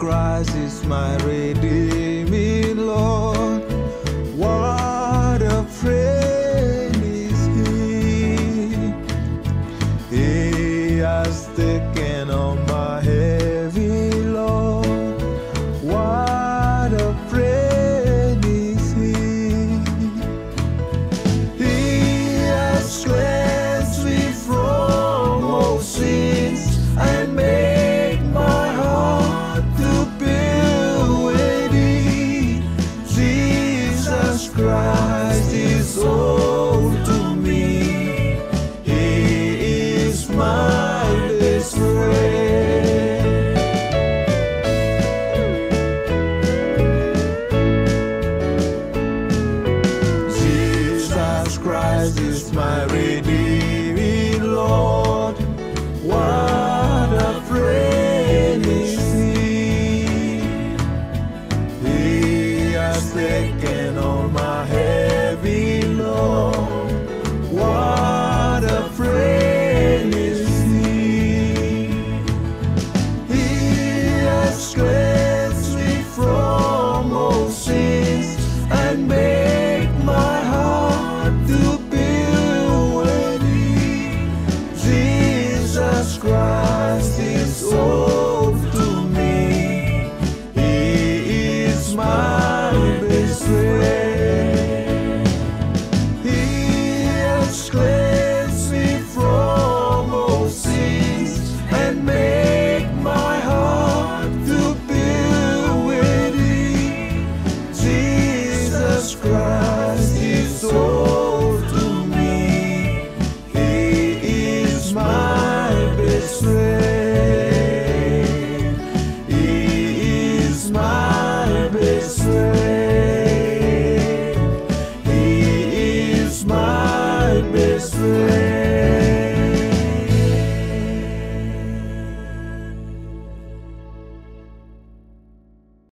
Christ is my redeeming Lord. What a friend is He. He has taken on my heavy load. What a friend is He. He has cleansed me from all sins and made my heart to build with Thee. Jesus Christ is all to me. He is my best friend. Jesus Christ is my redeeming Lord. What a friend is He. He has taken all my heavy load. What a friend is He. He has cleansed me from all sins and made my heart to build with Thee. Jesus Christ is all to me. He is my best friend. He has cleansed me from all sins and made my heart to build with Thee. Jesus Christ is all to me. He is my best friend. He is my best friend. He is my best friend.